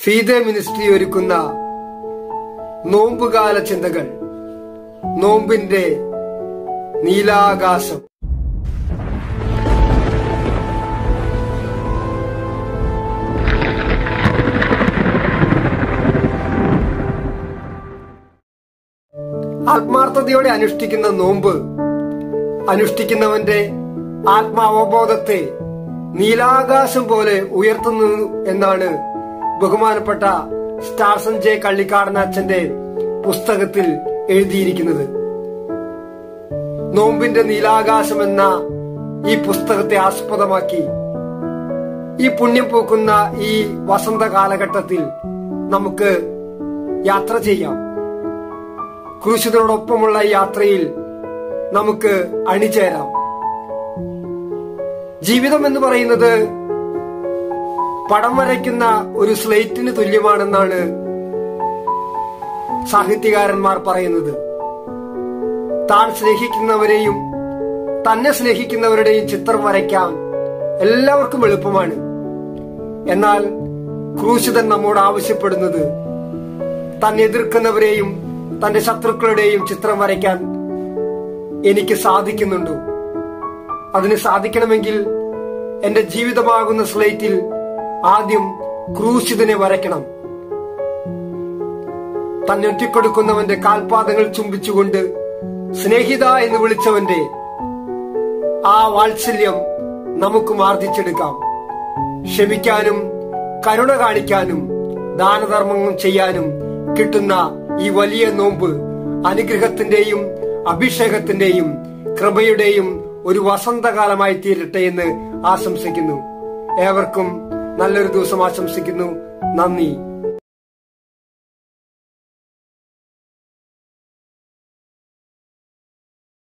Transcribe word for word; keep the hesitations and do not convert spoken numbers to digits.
ഫീദെ ministry ഒരുക്കുന്ന നോമ്പുകാല ചിന്തകൾ. നോമ്പിന്റെ നീലാകാശം. ആത്മാർത്ഥതയോടെ അനുഷ്ഠിക്കുന്ന നോമ്പ് അനുഷ്ഠിക്കുന്നവന്റെ ആത്മാവബോധത്തെ നീലാകാശം പോലെ ഉയർത്തുന്നു എന്നാണ് ബഹുമാനപ്പെട്ട സ്റ്റാർസൺ ജെ കള്ളിക്കാടൻ അച്ഛന്റെ പുസ്തകത്തിൽ എഴുതിയിരിക്കുന്നത്. നോമ്പിന്റെ നീലാകാശം എന്ന ഈ പുസ്തകത്തെ ആസ്പദമാക്കി ഈ പുണ്യം പൂക്കുന്ന ഈ വസന്ത കാലഘട്ടത്തിൽ നമുക്ക് യാത്ര ചെയ്യാം. ക്രൂശിതനോടൊപ്പമുള്ള യാത്രയിൽ നമുക്ക് അണിചേരാം. ജീവിതം എന്ന് പറയുന്നത് പടം വരയ്ക്കുന്ന ഒരു സ്ലേറ്റിന് തുല്യമാണെന്നാണ് സാഹിത്യകാരന്മാർ പറയുന്നത്. താൻ സ്നേഹിക്കുന്നവരെയും തന്നെ സ്നേഹിക്കുന്നവരുടെയും ചിത്രം വരയ്ക്കാൻ എല്ലാവർക്കും എളുപ്പമാണ്. എന്നാൽ ക്രൂശിതൻ നമ്മോട് ആവശ്യപ്പെടുന്നത് തന്നെ എതിർക്കുന്നവരെയും തന്റെ ശത്രുക്കളുടെയും ചിത്രം വരയ്ക്കാൻ എനിക്ക് സാധിക്കുന്നുണ്ടോ? അതിന് സാധിക്കണമെങ്കിൽ എന്റെ ജീവിതമാകുന്ന സ്ലേറ്റിൽ ആദ്യം ക്രൂശിതനെ വരയ്ക്കണം. തന്നെ ഒറ്റിക്കൊടുക്കുന്നവന്റെ കാൽപാദങ്ങൾ ചുംബിച്ചുകൊണ്ട് സ്നേഹിത എന്ന് വിളിച്ചവന്റെ ആ വാത്സല്യം നമുക്ക് ആർജിച്ചെടുക്കാം. ക്ഷമിക്കാനും കരുണ കാണിക്കാനും ദാനധർമ്മങ്ങൾ ചെയ്യാനും കിട്ടുന്ന ഈ വലിയ നോമ്പ് അനുഗ്രഹത്തിന്റെയും അഭിഷേകത്തിന്റെയും കൃപയുടെയും ഒരു വസന്തകാലമായി തീരട്ടെ എന്ന് ആശംസിക്കുന്നു. ഏവർക്കും നല്ലൊരു ദിവസം ആശംസിക്കുന്നു. നന്ദി.